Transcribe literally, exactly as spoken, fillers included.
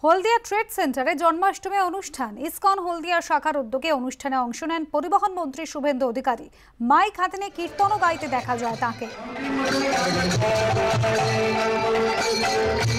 হলদিয়া trade সেন্টারে জন্মাষ্টমী অনুষ্ঠান। ISKCON হলদিয়া শাখার উদ্যোগে অনুষ্ঠানে অংশ নেন পরিবহন মন্ত্রী শুভেন্দু অধিকারী। মাইক হাতে নিয়ে কীর্তনও গাইতে দেখা যায় তাকে।